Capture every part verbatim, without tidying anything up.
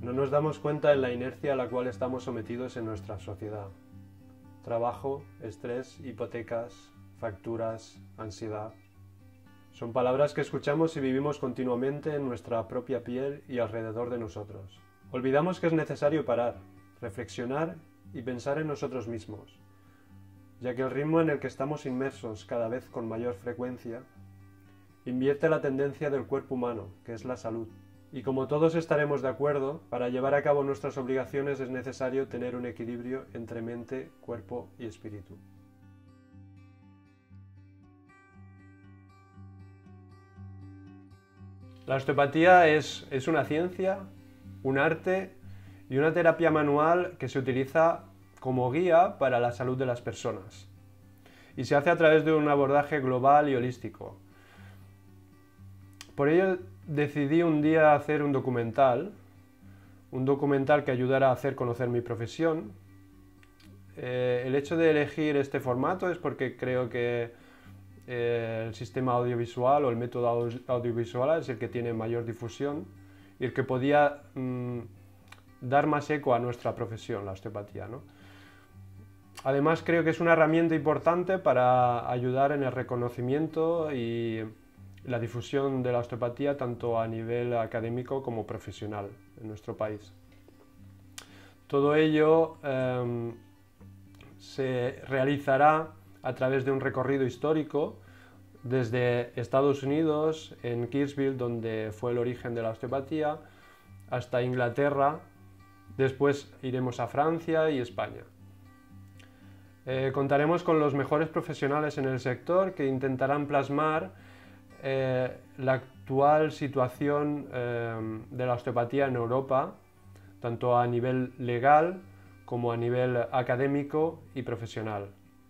No nos damos cuenta en la inercia a la cual estamos sometidos en nuestra sociedad. Trabajo, estrés, hipotecas, facturas, ansiedad. Son palabras que escuchamos y vivimos continuamente en nuestra propia piel y alrededor de nosotros. Olvidamos que es necesario parar, reflexionar y pensar en nosotros mismos, ya que el ritmo en el que estamos inmersos cada vez con mayor frecuencia invierte la tendencia del cuerpo humano, que es la salud. Y como todos estaremos de acuerdo, para llevar a cabo nuestras obligaciones es necesario tener un equilibrio entre mente, cuerpo y espíritu. La osteopatía es, es una ciencia, un arte y una terapia manual que se utiliza como guía para la salud de las personas. Y se hace a través de un abordaje global y holístico. Por ello decidí un día hacer un documental, un documental que ayudara a hacer conocer mi profesión. Eh, el hecho de elegir este formato es porque creo que eh, el sistema audiovisual o el método audio audiovisual es el que tiene mayor difusión y el que podía mmm, dar más eco a nuestra profesión, la osteopatía, ¿no? Además creo que es una herramienta importante para ayudar en el reconocimiento y la difusión de la osteopatía tanto a nivel académico como profesional en nuestro país. Todo ello eh, se realizará a través de un recorrido histórico desde Estados Unidos, en Kirksville, donde fue el origen de la osteopatía, hasta Inglaterra, después iremos a Francia y España. Eh, contaremos con los mejores profesionales en el sector que intentarán plasmar Eh, la actual situación eh, de la osteopatía en Europa, tanto a nivel legal como a nivel académico y profesional.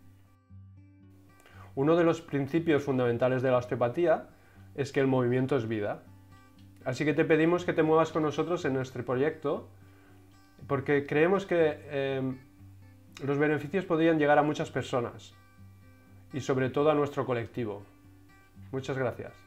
Uno de los principios fundamentales de la osteopatía es que el movimiento es vida. Así que te pedimos que te muevas con nosotros en nuestro proyecto, porque creemos que eh, los beneficios podrían llegar a muchas personas y sobre todo a nuestro colectivo. Muchas gracias.